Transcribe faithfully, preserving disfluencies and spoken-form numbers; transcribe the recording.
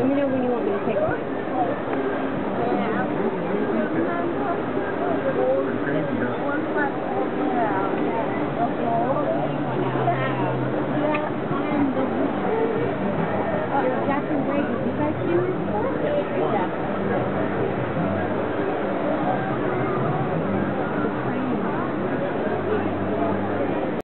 Let me know when you want me to take it.